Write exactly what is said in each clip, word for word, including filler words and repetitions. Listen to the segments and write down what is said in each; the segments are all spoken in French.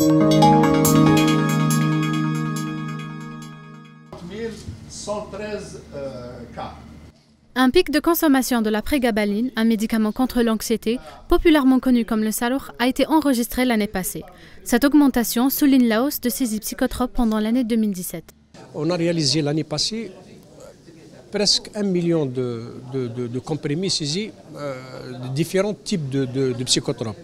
Un pic de consommation de la prégabaline, un médicament contre l'anxiété, populairement connu comme le salour, a été enregistré l'année passée. Cette augmentation souligne la hausse de saisies psychotropes pendant l'année deux mille dix-sept. On a réalisé l'année passée presque un million de, de, de, de comprimés saisis euh, de différents types de, de, de psychotropes.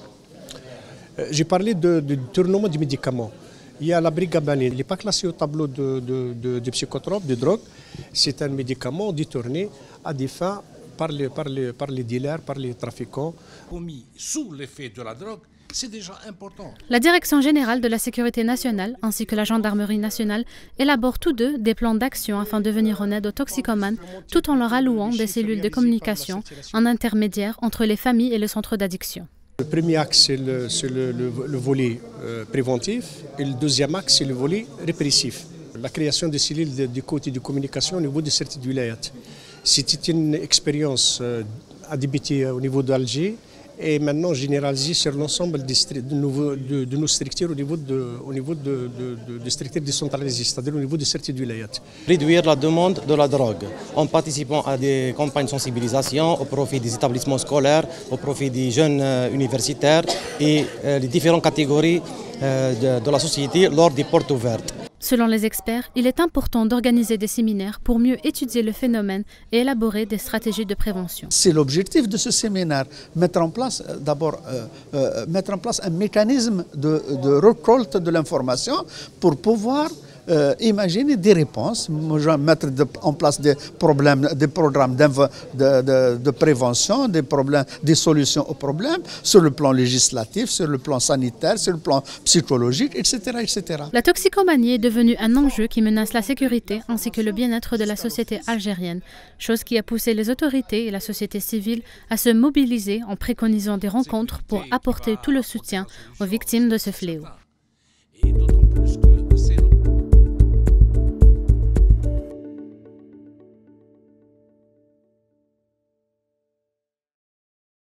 Euh, J'ai parlé de, de détournement du médicament. Il y a la prégabaline, il n'est pas classé au tableau de, de, de, de psychotropes, de drogue. C'est un médicament détourné à des fins par les, par les, par les dealers, par les trafiquants. Commis sous l'effet de la drogue, c'est déjà important. La Direction générale de la sécurité nationale ainsi que la Gendarmerie nationale élaborent tous deux des plans d'action afin de venir en aide aux toxicomanes tout en leur allouant des cellules de communication en intermédiaire entre les familles et le centre d'addiction. Le premier axe, c'est le, le, le, le volet euh, préventif et le deuxième axe, c'est le volet répressif. La création des cellules de, de côté de communication au niveau de certaines wilayat. C'était une expérience euh, à débuter au niveau d'Alger et maintenant généralisée sur l'ensemble des de, de, de nos structures au niveau de, au niveau de, de, de, de structures décentralisées, c'est-à-dire au niveau de certaines wilayat. Réduire la demande de la drogue en participant à des campagnes de sensibilisation au profit des établissements scolaires, au profit des jeunes universitaires et euh, les différentes catégories euh, de, de la société lors des portes ouvertes. Selon les experts, il est important d'organiser des séminaires pour mieux étudier le phénomène et élaborer des stratégies de prévention. C'est l'objectif de ce séminaire, mettre en place d'abord euh, euh, mettre en place un mécanisme de, de récolte de l'information pour pouvoir euh, imaginer des réponses, mettre de, en place des problèmes, des programmes de, de, de prévention, des, problèmes, des solutions aux problèmes sur le plan législatif, sur le plan sanitaire, sur le plan psychologique, et cetera, et cetera. La toxicomanie est devenue un enjeu qui menace la sécurité ainsi que le bien-être de la société algérienne, chose qui a poussé les autorités et la société civile à se mobiliser en préconisant des rencontres pour apporter tout le soutien aux victimes de ce fléau.